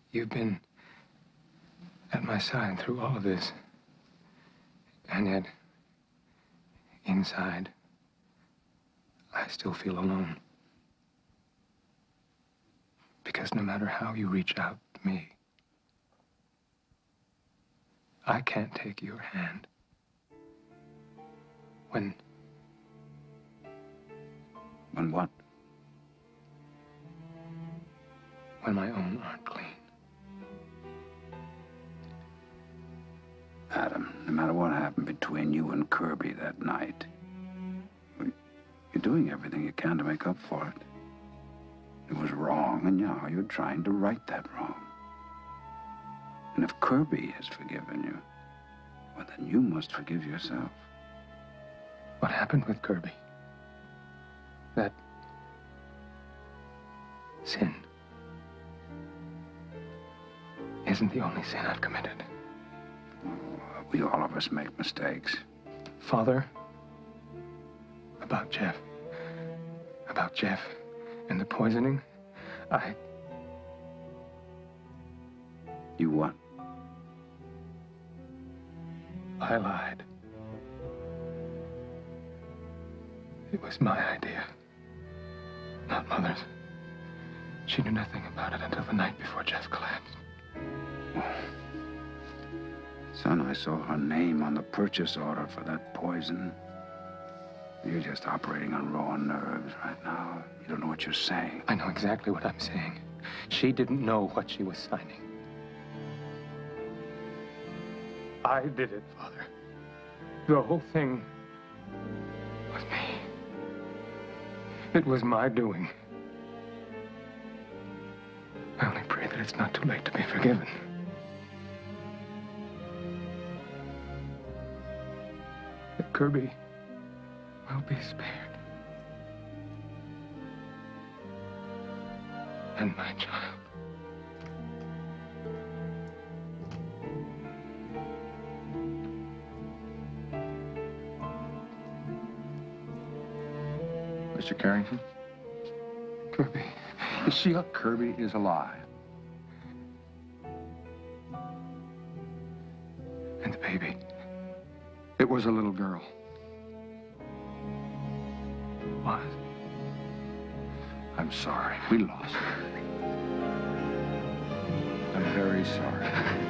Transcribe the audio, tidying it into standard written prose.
You've been at my side through all of this. And yet, inside, I still feel alone. Because no matter how you reach out to me, I can't take your hand. When what? When my own aren't clean. Adam, no matter what happened between you and Kirby that night, you're doing everything you can to make up for it. It was wrong, and now you're trying to right that wrong. And if Kirby has forgiven you, well, then you must forgive yourself. What happened with Kirby? That sin isn't the only sin I've committed. We all of us make mistakes. Father, about Jeff and the poisoning, You what? I lied. It was my idea, not Mother's. She knew nothing about it until the night before Jeff collapsed. Son, I saw her name on the purchase order for that poison. You're just operating on raw nerves right now. You don't know what you're saying. I know exactly what I'm saying. She didn't know what she was signing. I did it, Father. The whole thing was me. It was my doing. I only pray that it's not too late to be forgiven. That Kirby will be spared. And my child. Mr. Carrington? Kirby. Is she up? Kirby is alive. And the baby. It was a little girl. Was? I'm sorry. We lost her. I'm very sorry.